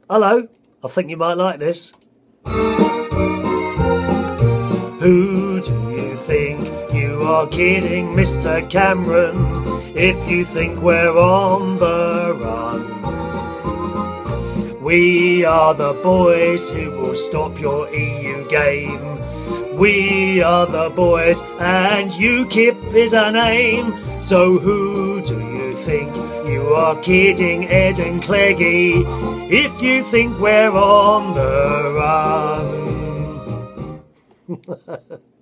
Hello, I think you might like this. Who do you think you are kidding, Mr. Cameron, if you think we're on the run? We are the boys who will stop your EU game. We are the boys and UKIP is our name. So who do you think you are kidding, Ed and Cleggy, if you think we're on the run?